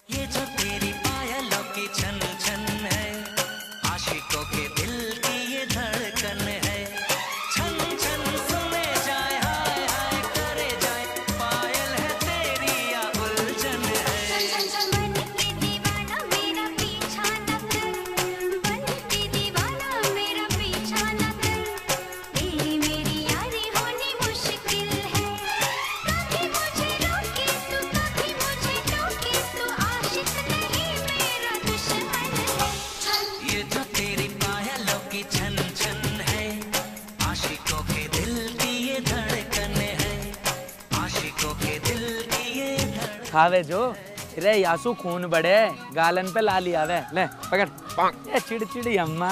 ये जो तेरी पायलों की छन छन है, आशिकों के दिल की ये धड़कन है। छन छन सुने जाए, हाय हाय करे जाए, पायल है तेरी या उलझन है। बन के दीवाना मेरा पीछा न कर, बन के दीवाना मेरा पीछा न कर, तेरी मेरी यारी होनी मुश्किल है। कभी मुझे रोके तू, कभी मुझे टोके तू, आशिक नहीं मेरा दुश्मन है। ये जो तेरी पायलों की छन छन है, आशिकों के दिल की ये धड़कन है, आशिकों के दिल की ये धड़कन। खावे जो रे यासु खून बढ़े, गालन पे लाली आवे। ले पकड़। ये चिड़चिड़ी अम्मा।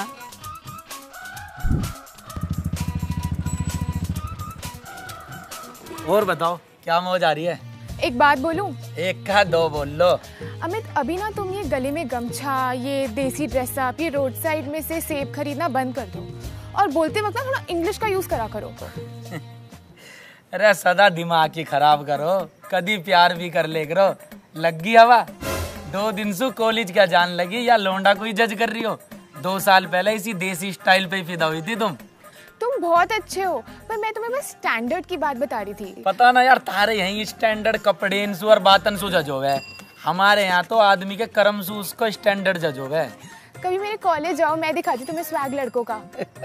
और बताओ क्या मौज आ रही है? एक बात बोलूं? एक का दो बोल लो। अमित, अभी ना तुम ये गले में गमछा, ये देसी ड्रेसअप, ये रोड साइड में से सेब खरीदना बंद कर दो और बोलते वक्त ना थोड़ा इंग्लिश का यूज करा करो। अरे सदा दिमाग की खराब करो, कभी प्यार भी कर ले करो। लगी हवा 2 दिन से कॉलेज क्या जान लगी या लोंडा कोई जज कर रही हो? 2 साल पहले इसी देसी स्टाइल पे ही फिदा हुई थी तुम। तुम बहुत अच्छे हो, पर मैं तुम्हें बस स्टैंडर्ड की बात बता रही थी। पता ना यार, तारे यहीं स्टैंडर्ड कपड़े इंसु और बातन सु जज होवे। हमारे यहाँ तो आदमी के कर्म सु उसको स्टैंडर्ड जज होवे। कभी मेरे कॉलेज जाओ, मैं दिखाती तुम्हें स्वैग लड़कों का।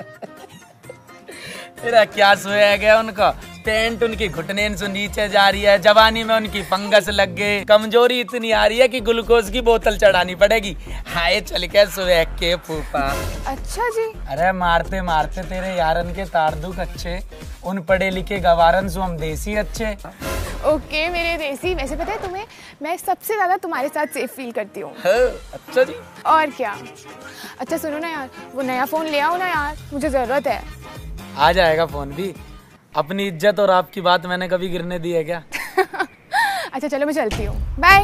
तेरा क्या स्वैग है उनका? पैंट उनकी घुटने से नीचे जा रही है, जवानी में उनकी फंगस लग गए, कमजोरी इतनी आ रही है कि ग्लूकोज की बोतल चढ़ानी पड़ेगी। हाय चल के स्वैग के फूफा। अच्छा जी। अरे मारते मारते तेरे यारन के तारदुक अच्छे, उन पढ़े लिखे गवारन से हम देसी अच्छे। ओके मेरे देसी, वैसे पता है तुम्हें, मैं सबसे ज्यादा तुम्हारे साथ सेफ फील करती हूँ। अच्छा जी। और क्या। अच्छा सुनो ना यार, वो नया फोन ले आओ ना यार, मुझे जरूरत है। आ जाएगा फोन भी। अपनी इज्जत और आपकी बात मैंने कभी गिरने दी है क्या? अच्छा चलो मैं चलती हूँ, बाय।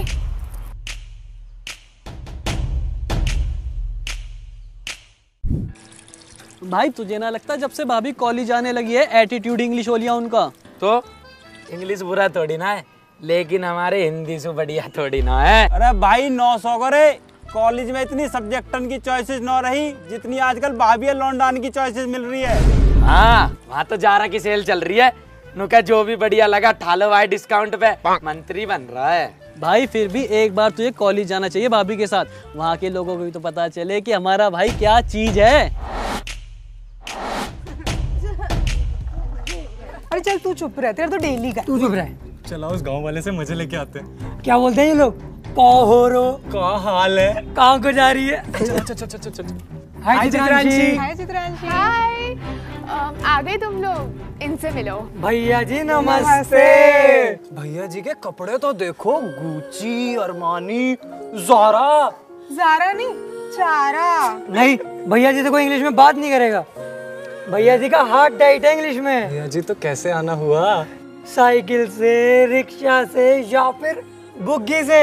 भाई तुझे ना लगता जब से भाभी कॉलेज आने लगी है एटीट्यूड इंग्लिश हो लिया उनका? तो इंग्लिश बुरा थोड़ी ना है, लेकिन हमारे हिंदी से बढ़िया थोड़ी ना है। अरे भाई 900 करे, कॉलेज में इतनी सब्जेक्टन की चॉइसेस न रही जितनी आजकल भाभी लौंडान की चॉइसेस मिल रही है। हाँ वहाँ तो जारा की सेल चल रही है, नुका जो भी बढ़िया लगा ठालो भाई डिस्काउंट पे, मंत्री बन रहा है। भाई फिर भी एक बार तुझे कॉलेज जाना चाहिए भाभी के साथ, वहाँ के लोगों को भी तो पता चले कि हमारा भाई क्या चीज है। अरे चल तू चुप रह, तेरा तो डेली का। तू चुप रह। चला उस गांव वाले से मजे लेके आते हैं। क्या बोलते हैं ये लोग? कहाँ हो रो? क्या हाल है? कहाँ को जा रही है? हाय चित्रांशी। हाय चित्रांशी। हाय। आ गए तुम लोग, इनसे मिलो। भैया जी नमस्ते। भैया जी के कपड़े तो देखो, गुची, अरमानी, ज़ारा। ज़ारा नहीं, चारा। नहीं, भैया जी से कोई इंग्लिश में बात नहीं करेगा। भैया जी का हार्ट टाइट है इंग्लिश में। भैया जी तो कैसे आना हुआ? साइकिल से, रिक्शा से या फिर बुग्गी से।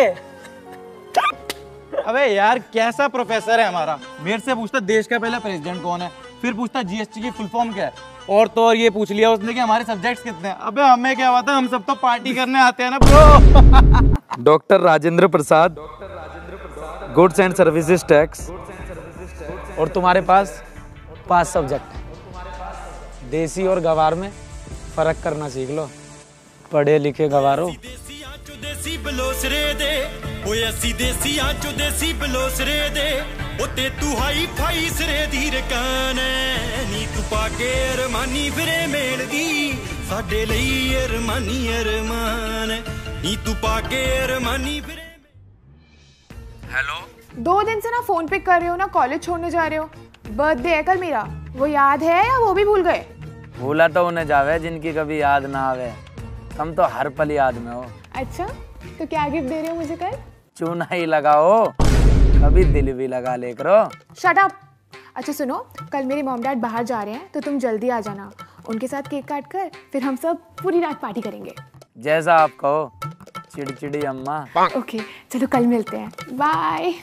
अबे यार कैसा प्रोफेसर है हमारा, मेरे से पूछता देश का पहला प्रेसिडेंट कौन है, फिर पूछता जीएसटी की फुल फॉर्म क्या है, और तो और ये पूछ लिया उसने कि हमारे सब्जेक्ट्स कितने हैं। अबे हमें क्या पता, हम सब तो पार्टी करने आते हैं ना bro. Doctor Rajendra Prasad, goods and services tax, और तुम्हारे पास 5 सब्जेक्ट है। देसी और गवार में फर्क करना सीख लो, पढ़े लिखे गवारो। देसी बलोसरे दे ओए अस्सी देसी आंचो देसी बलोसरे दे ओते तू हाई फाई सरे दी रकान नी तू पाके अरमानी फिरे मेल दी साडे लई अरमानी अरमान नी तू पाके अरमानी फिरे। हेलो। 2 दिन से ना फोन पिक कर रहे हो ना कॉलेज छोड़ने जा रहे हो। बर्थडे है कल मेरा, वो याद है या वो भी भूल गए? भूला तो उन्हें जावे जिनकी कभी याद ना आवे, तुम तो हर पल याद में हो। अच्छा तो क्या गिफ्ट दे रहे हो मुझे कल? चूना ही लगाओ, कभी दिल भी लगा ले करो। Shut up. अच्छा सुनो, कल मेरे मॉम डैड बाहर जा रहे हैं तो तुम जल्दी आ जाना, उनके साथ केक काट कर फिर हम सब पूरी रात पार्टी करेंगे। जैसा आप कहो चिड़चिड़ी अम्मा। ओके चलो कल मिलते हैं, बाय।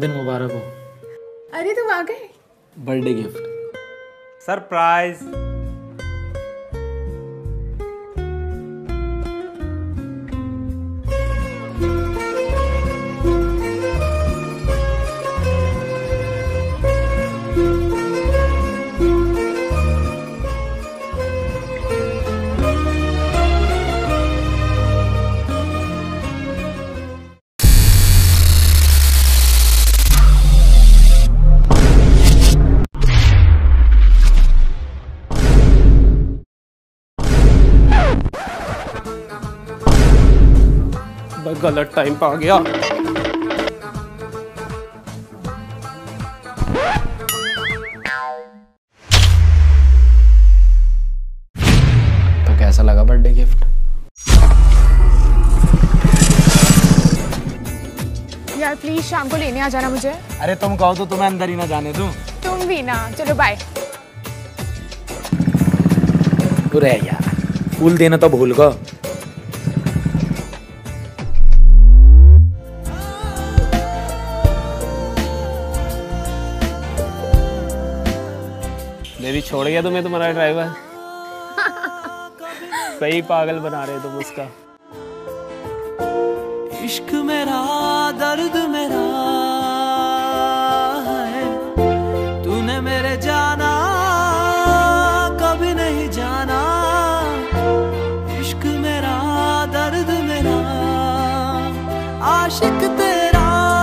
जन्मदिन मुबारक हो। अरे तुम आ गए। Birthday gift. सरप्राइज। गलत टाइम पे आ गया। तो कैसा लगा बर्थडे गिफ्ट? यार प्लीज शाम को लेने आ जाना मुझे। अरे तुम कहो तो तुम्हें अंदर ही ना जाने दूं। तुम भी ना। चलो बाय। अरे यार फूल देना तो भूल गो। देवी छोड़ गया तुम्हें तुम्हारा ड्राइवर। सही पागल बना रहे तुम उसका। इश्क मेरा दर्द मेरा है, तूने मेरे जाना कभी नहीं जाना। इश्क मेरा दर्द मेरा आशिक तेरा।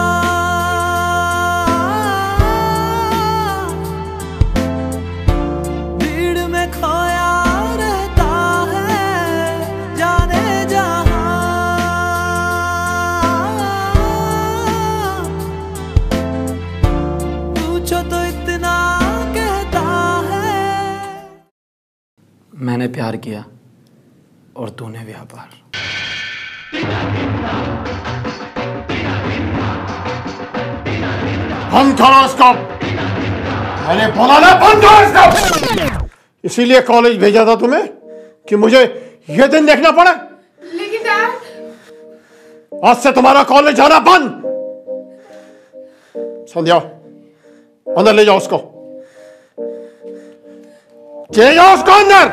भीड़ में खोया रहता है जाने जहां। पूछो तो इतना कहता है। मैंने प्यार किया और तूने व्यापार। बंद करो इसको। मैंने बोला ना बंद करो इसको। इसीलिए कॉलेज भेजा था तुम्हें कि मुझे ये दिन देखना पड़े। लेकिन डैड। आज से तुम्हारा कॉलेज जाना बंद। संध्या अंदर ले जाओ उसको। ले जाओ उसको अंदर।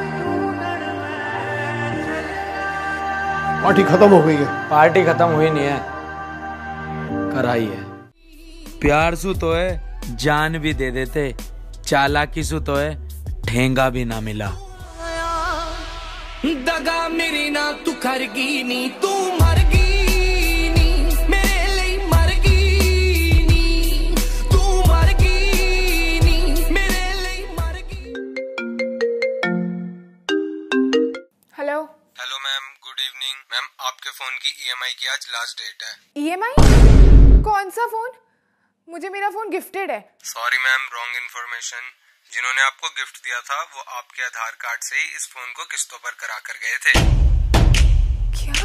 पार्टी खत्म हो गई है। पार्टी खत्म हुई नहीं है, कराई है। प्यार सु तो है जान भी दे देते, चालाकी सु तो है ठेंगा भी ना मिला। दगा मेरी ना तू करगी नी, तू मरगी नी मेरे लिए मरगी नी। तू मरगी नी मेरे लिए मरगी। Hello. Hello ma'am, good evening. Ma'am आपके फोन की EMI की आज लास्ट डेट है। EMI? कौन सा फोन? मुझे मेरा फोन गिफ्टेड है। Sorry ma'am, wrong information. जिन्होंने आपको गिफ्ट दिया था वो आपके आधार कार्ड से ही इस फोन को किस्तों पर करा कर गए थे। क्या?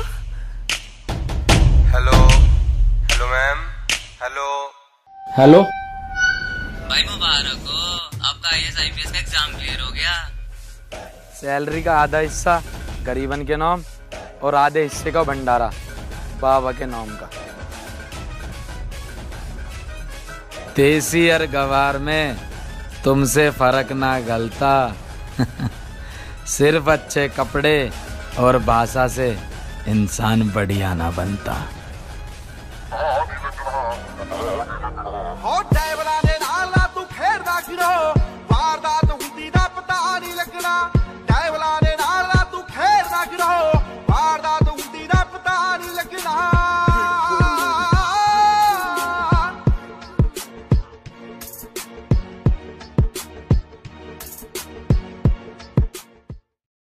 Hello hello ma'am, hello hello. भाई मुबारक हो, आपका IAS IPS का एग्जाम क्लियर हो गया। सैलरी का आधा हिस्सा गरीबन के नाम और आधे हिस्से का भंडारा बाबा के नाम का। देसी और गवार में तुमसे फर्क ना गलता। सिर्फ अच्छे कपड़े और भाषा से इंसान बढ़िया ना बनता।